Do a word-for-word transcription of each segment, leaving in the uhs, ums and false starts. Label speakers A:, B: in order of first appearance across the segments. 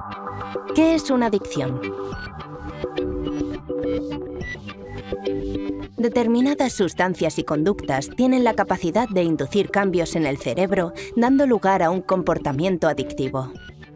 A: ¿Qué es una adicción? Determinadas sustancias y conductas tienen la capacidad de inducir cambios en el cerebro, dando lugar a un comportamiento adictivo.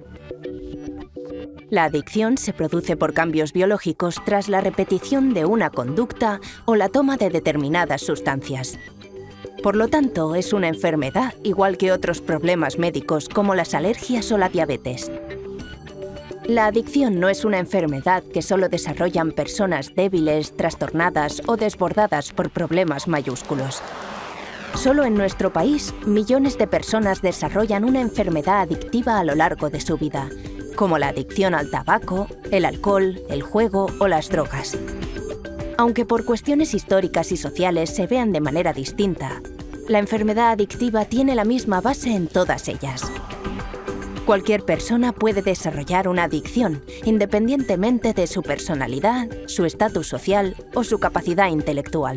A: La adicción se produce por cambios biológicos tras la repetición de una conducta o la toma de determinadas sustancias. Por lo tanto, es una enfermedad, igual que otros problemas médicos como las alergias o la diabetes. La adicción no es una enfermedad que solo desarrollan personas débiles, trastornadas o desbordadas por problemas mayúsculos. Solo en nuestro país, millones de personas desarrollan una enfermedad adictiva a lo largo de su vida, como la adicción al tabaco, el alcohol, el juego o las drogas. Aunque por cuestiones históricas y sociales se vean de manera distinta, la enfermedad adictiva tiene la misma base en todas ellas. Cualquier persona puede desarrollar una adicción, independientemente de su personalidad, su estatus social o su capacidad intelectual.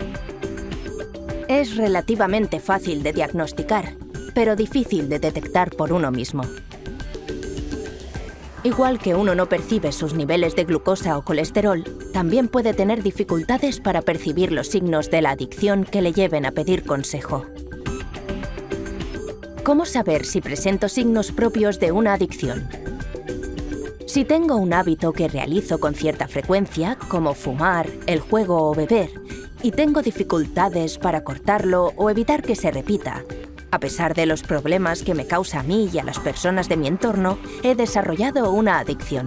A: Es relativamente fácil de diagnosticar, pero difícil de detectar por uno mismo. Igual que uno no percibe sus niveles de glucosa o colesterol, también puede tener dificultades para percibir los signos de la adicción que le lleven a pedir consejo. ¿Cómo saber si presento signos propios de una adicción? Si tengo un hábito que realizo con cierta frecuencia, como fumar, el juego o beber, y tengo dificultades para cortarlo o evitar que se repita, a pesar de los problemas que me causa a mí y a las personas de mi entorno, he desarrollado una adicción.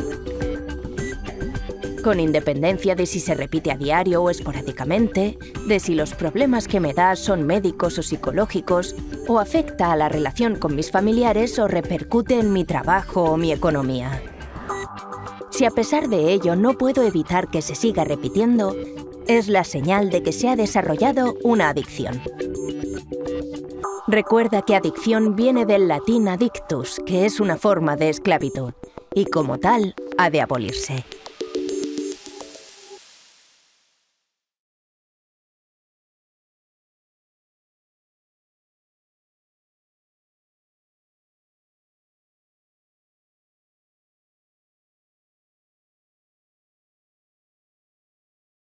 A: Con independencia de si se repite a diario o esporádicamente, de si los problemas que me da son médicos o psicológicos, o afecta a la relación con mis familiares o repercute en mi trabajo o mi economía. Si a pesar de ello no puedo evitar que se siga repitiendo, es la señal de que se ha desarrollado una adicción. Recuerda que adicción viene del latín addictus, que es una forma de esclavitud, y como tal, ha de abolirse.